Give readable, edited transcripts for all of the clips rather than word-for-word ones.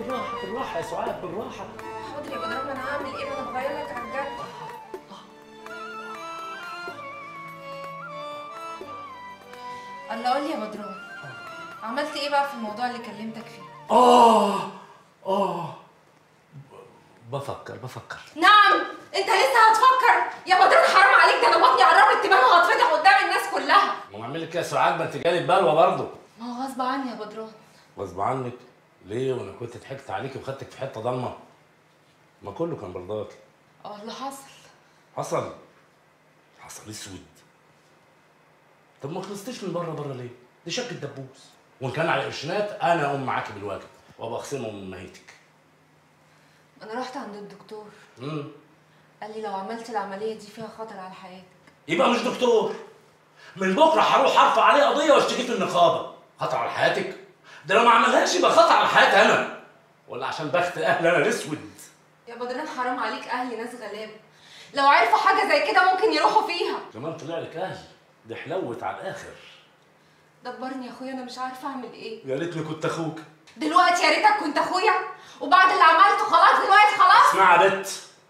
بالراحه بالراحه يا سعاد، بالراحه. حاضر يا بدران، انا هعمل ايه؟ ما انا بغير لك على الجد. الله، قول لي يا بدران، عملت ايه بقى في الموضوع اللي كلمتك فيه؟ بفكر. نعم، انت لسه هتفكر؟ يا بدران حرام عليك، ده انا بطني قربت تبان وهتفتح قدام الناس كلها. ما اعمل لك ايه يا سعاد؟ ما انت جالي ببلوه برضه. ما هو غصب عني يا بدران. غصب عنك؟ ليه؟ وانا كنت ضحكت عليكي وخدتك في حته ضلمه؟ ما كله كان برضاكي. اللي حصل حصل اسود. طب ما خلصتيش من بره ليه؟ دي شكل دبوس، وان كان على قرشينات انا اقوم معاكي بالواجب وابقى اخصمه من مهيتك. انا رحت عند الدكتور. قال لي لو عملت العمليه دي فيها خطر على حياتك. يبقى مش دكتور. من بكره هروح ارفع عليه قضيه واشتكيه في النقابه. خطر على حياتك؟ ده لو ما عملهاش يبقى خطر على حياتي انا، ولا عشان بخت اهلي انا الاسود. يا بدران حرام عليك، اهلي ناس غلابه، لو عرفوا حاجه زي كده ممكن يروحوا فيها. كمان طلع لك اهل؟ دي حلوت على الاخر. دبرني يا اخويا، انا مش عارفه اعمل ايه. يا ريتني كنت اخوك. دلوقتي يا ريتك كنت اخويا، وبعد اللي عملته خلاص دلوقتي خلاص. اسمعي يا بت،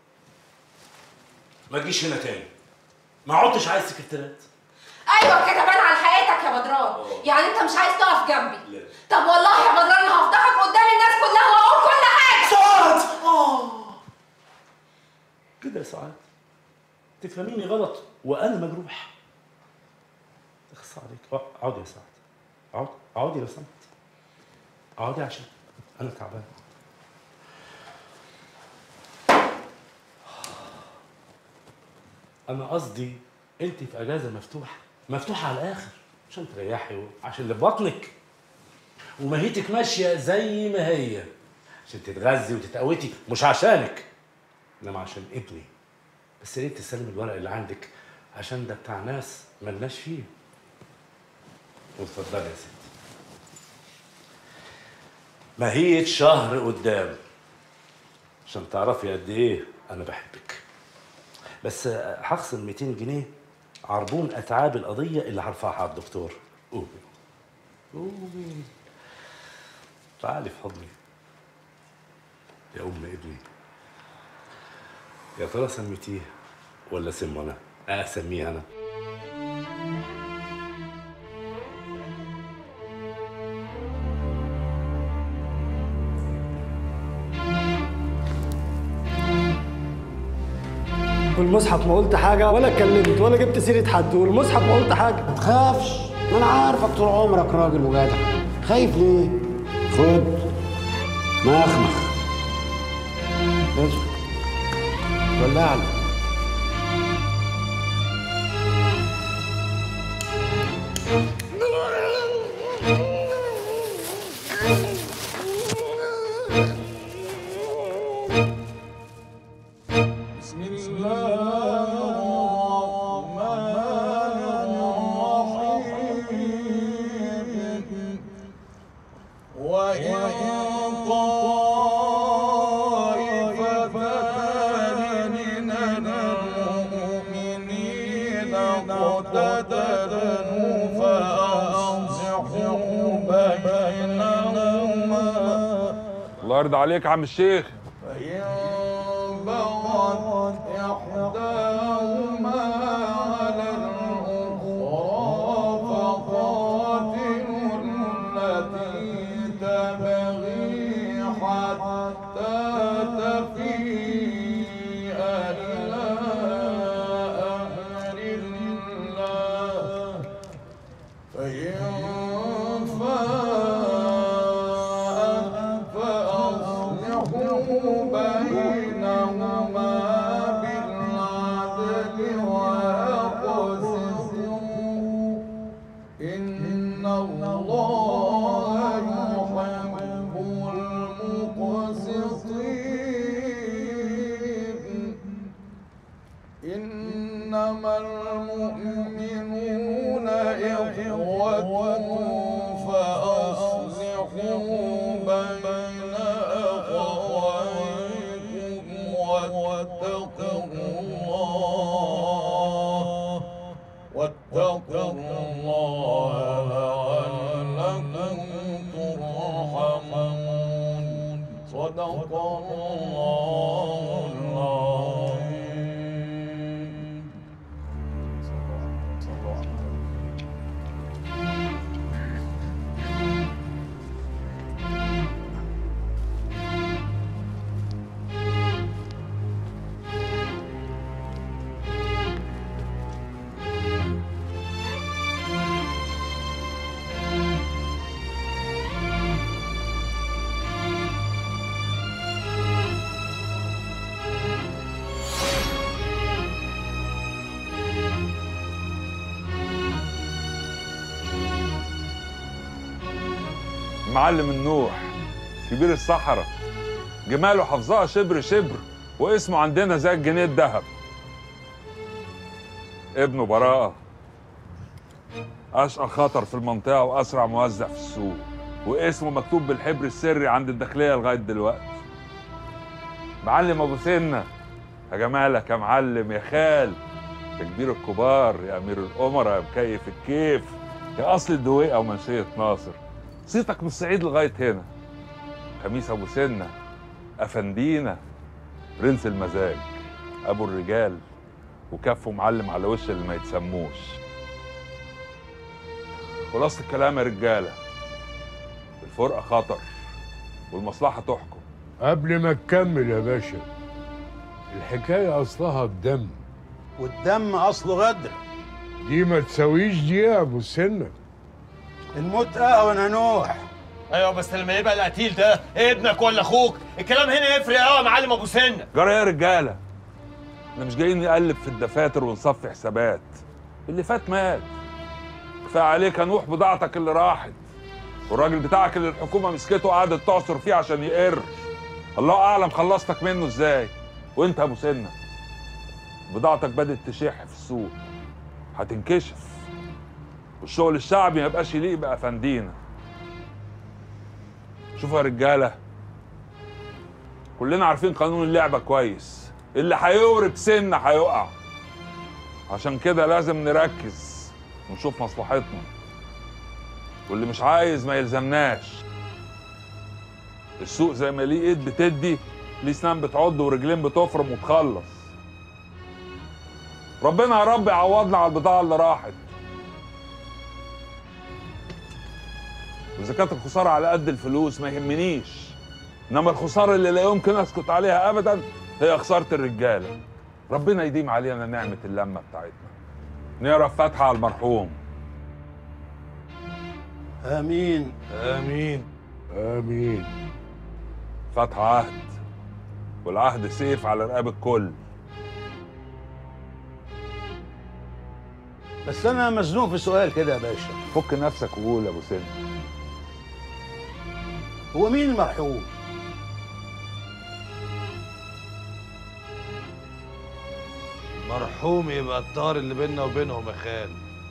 ما تجيش هنا تاني، ما عدتش عايز سكرتيرات. ايوه كده بان على حياتك يا بدران. يعني انت مش عايز تقف جنبي؟ لا. طب والله يا بدران هفضحك قدام الناس كلها واقول كل حاجه. سعاد كده يا سعاد تفهميني غلط وانا مجروح. اخص عليك. اقعدي يا سعاد، اقعدي لو سمحت، اقعدي عشان انا تعبان. انا قصدي انت في اجازه مفتوحه على الاخر عشان تريحي، وعشان اللي في بطنك ومهيتك ماشيه زي ما هي، عشان تتغذي وتتقوتي، مش عشانك انما عشان ابني. بس ليه تسلم الورق اللي عندك؟ عشان ده بتاع ناس ملناش فيه. واتفضلي يا ستي، ماهية شهر قدام عشان تعرفي قد ايه انا بحبك. بس هخصم 200 جنيه عربون اتعاب القضيه اللي هرفعها على الدكتور. قومي تعالي في حضني يا ام ابني. يا ترى سميتيه ولا اسمه انا؟ اسميه انا. والمصحف ما قلت حاجة ولا اتكلمت ولا جبت سيرة حد، والمصحف ما قلت حاجة. ما تخافش، ما انا عارفك طول عمرك راجل وجدع. خايف ليه؟ خد مخمخ ولعني. الله يرضى عليك يا عم الشيخ. إنما المؤمنون إخوة فأصلحوا بين أخويكم واتقوا الله لعلكم ترحمون. المعلم النوح كبير الصحراء، جماله حافظاها شبر شبر، واسمه عندنا زي الجنيه الذهب. ابنه براءة، أشقى خطر في المنطقة وأسرع موزع في السوق، واسمه مكتوب بالحبر السري عند الداخلية لغاية دلوقتي. معلم أبو سنة، يا جمالك يا معلم، يا خال، يا كبير الكبار، يا أمير الأمراء، يا مكيف الكيف، يا أصل الدويقة ومنشية ناصر. صيتك من الصعيد لغاية هنا. خميس أبو سنة، أفندينا، برنس المزاج، أبو الرجال، وكفه معلم على وش اللي ما يتسموش. خلاصة الكلام يا رجالة، الفرقة خطر والمصلحة تحكم. قبل ما تكمل يا باشا، الحكاية أصلها الدم، والدم اصله غدر. دي ما تساويش دي يا أبو السنة. الموت اهون يا نوح. ايوه بس لما يبقى القتيل ده ابنك ولا اخوك الكلام هنا يفرق قوي يا معلم ابو سنه. جرى يا رجالة، احنا مش جايين نقلب في الدفاتر ونصفي حسابات. اللي فات مات، كفايه عليك يا نوح بضاعتك اللي راحت، والراجل بتاعك اللي الحكومه مسكته وقعدت تعصر فيه عشان يقر، الله اعلم خلصتك منه ازاي. وانت يا ابو سنه، بضاعتك بدات تشح في السوق، هتنكشف، والشغل الشعبي ما يبقاش يليق بافندينا. شوفوا يا رجاله، كلنا عارفين قانون اللعبه كويس، اللي هيورب سنه هيقع. عشان كده لازم نركز ونشوف مصلحتنا، واللي مش عايز ما يلزمناش. السوق زي ما ليه ايد بتدي، ليه سنان بتعض ورجلين بتفرم وتخلص. ربنا يا رب يعوضنا على البضاعه اللي راحت. واذا كانت الخساره على قد الفلوس ما يهمنيش، انما الخساره اللي لا يمكن اسكت عليها ابدا هي خساره الرجاله. ربنا يديم علينا نعمه اللمه بتاعتنا. نقرا فاتحه على المرحوم. امين امين آمين. فاتحه عهد، والعهد سيف على رقاب الكل. بس انا مزنوق في سؤال كده يا باشا. فك نفسك وقول يا ابو سن. هو مين المرحوم؟ مرحوم يبقى الطار اللي بيننا وبينهم يا خال.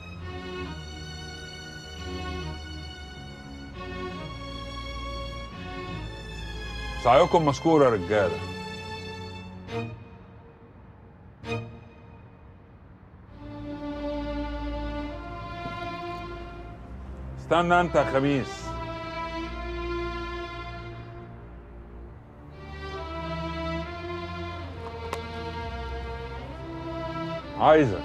سعيكم مشكور يا رجاله. استنى انت يا خميس. عايزك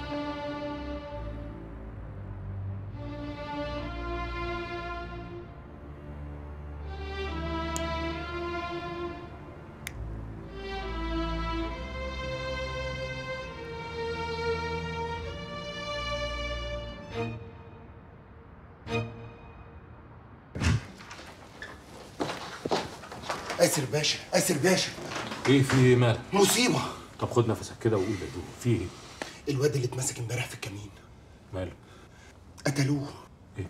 اسر باشا، اسر باشا، ايه في ايه مالك؟ مصيبه. طب خد نفسك كده وقول يا دوب في ايه؟ الواد اللي اتمسك امبارح في الكمين ماله؟ قتلوه. ايه؟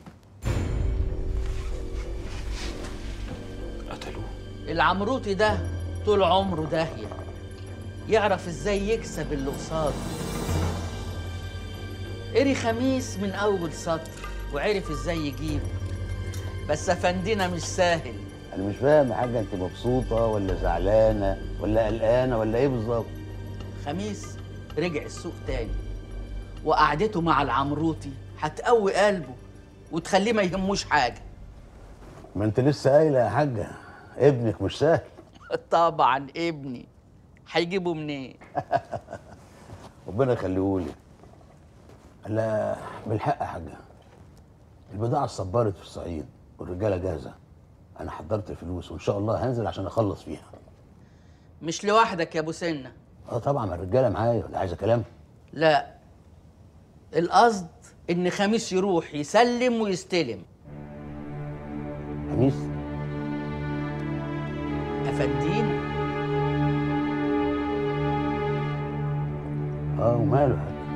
قتلوه؟ العمروطي ده طول عمره داهية، يعرف ازاي يكسب اللي قصاده. قري خميس من أول سطر وعرف ازاي يجيبه، بس أفندينا مش سهل. انا مش فاهم يا حاجه، انت مبسوطه ولا زعلانه ولا قلقانه ولا ايه بالظبط؟ خميس رجع السوق تاني، وقعدته مع العمروطي هتقوي قلبه وتخليه ما يهموش حاجة. ما انت لسه قايله يا حاجه ابنك مش سهل. طبعا ابني، هيجيبه منين؟ ربنا يخليهولي. لا بالحق يا حاجه، البضاعه اتصبرت في الصعيد والرجاله جاهزه. انا حضرت الفلوس وان شاء الله هنزل عشان اخلص فيها. مش لوحدك يا ابو سنه. طبعا الرجاله معايا، ولا عايزه كلام؟ لا، القصد ان خميس يروح يسلم ويستلم. خميس؟ افندينا. وماله يا حاج؟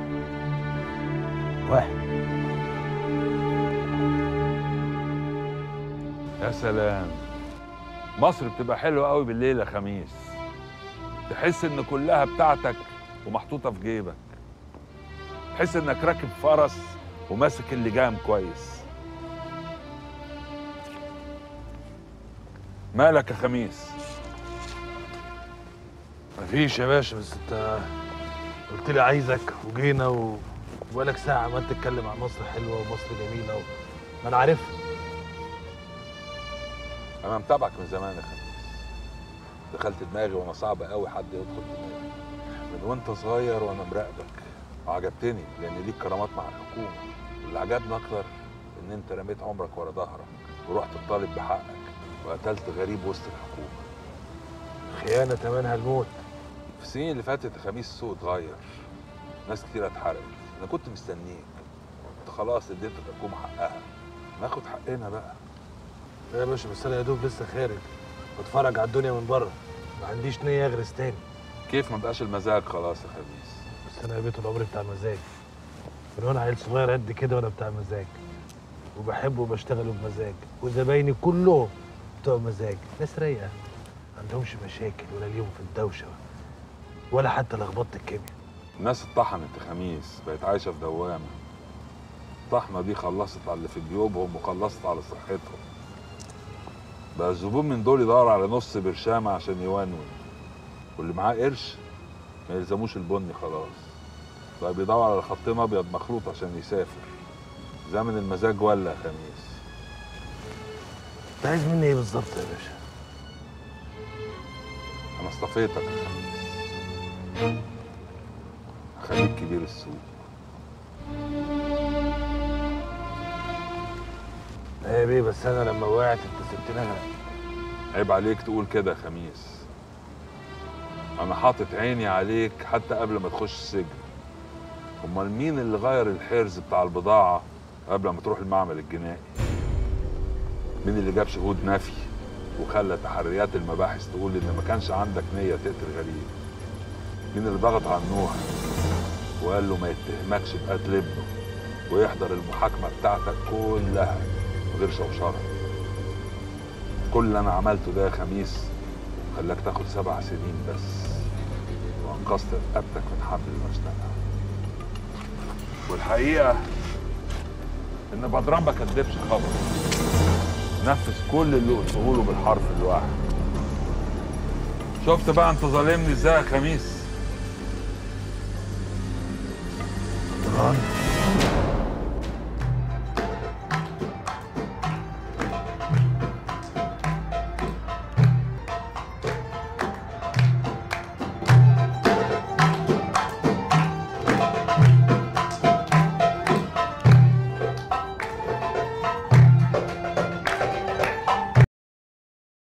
واحد. يا سلام، مصر بتبقى حلوه قوي بالليل يا خميس. تحس ان كلها بتاعتك ومحطوطه في جيبك. تحس انك راكب فرس وماسك اللجام كويس. مالك يا خميس؟ مفيش يا باشا، بس انت قلت لي عايزك وجينا وبقالك ساعة عمال تتكلم عن مصر حلوة ومصر جميلة ما انا عارفها. انا متابعك من زمان يا خميس. دخلت دماغي وانا صعب قوي حد يدخل دماغي. من وانت صغير وانا مراقبك وعجبتني لان ليك كرامات مع الحكومة. واللي عجبني اكتر ان انت رميت عمرك ورا ظهرك ورحت تطالب بحقك وقتلت غريب وسط الحكومة. خيانة تمنها الموت. في السنين اللي فاتت يا خميس السوق اتغير. ناس كتير اتحرقت. انا كنت مستنيك. انت خلاص اديت الحكومة حقها. ناخد حقنا بقى. يا باشا بس انا يا دوب لسه خارج بتفرج على الدنيا من بره. ما عنديش نية اغرس تاني. كيف ما بقاش المزاج خلاص يا خميس؟ بس انا يا بيت العمر بتاع مزاج. من وانا عيل صغير قد كده وانا بتاع مزاج. وبحبه وبشتغله بمزاج، وزبايني كلهم بتوع مزاج، ناس رايقه ما عندهمش مشاكل ولا ليهم في الدوشه ولا حتى لخبطه الكيمياء. الناس اتطحنت يا خميس، بقت عايشه في دوامه. الطحنه دي خلصت على اللي في جيوبهم وخلصت على صحتهم. بقى الزبون من دول يدور على نص برشامه عشان يونون، واللي معاه قرش ما يلزموش البني خلاص. بقى بيدور على خطين ابيض مخلوط عشان يسافر. زمن المزاج ولا يا خميس؟ انت عايز مني ايه بالظبط يا باشا؟ انا اصطفيتك يا خميس. خليك كبير السوق. لا يا بيه، بس انا لما وقعت انت سبتني اغرق. عيب عليك تقول كده يا خميس. انا حاطط عيني عليك حتى قبل ما تخش السجن. امال مين اللي غير الحرز بتاع البضاعه قبل ما تروح المعمل الجنائي؟ مين اللي جاب شهود نفي وخلى تحريات المباحث تقول ان ما كانش عندك نيه تقتل غريب؟ مين اللي ضغط على نوح وقال له ما يتهمكش بقتل ابنه ويحضر المحاكمه بتاعتك كلها من غير شوشره؟ كل اللي انا عملته ده يا خميس خلاك تاخد 7 سنين بس، وانقذت رقبتك من حبل المشنقه. والحقيقه ان بدران ما كدبش خبر، نفذ كل اللي قلته له بالحرف الواحد. شفت بقى انت ظالمني ازاي يا خميس؟ بدران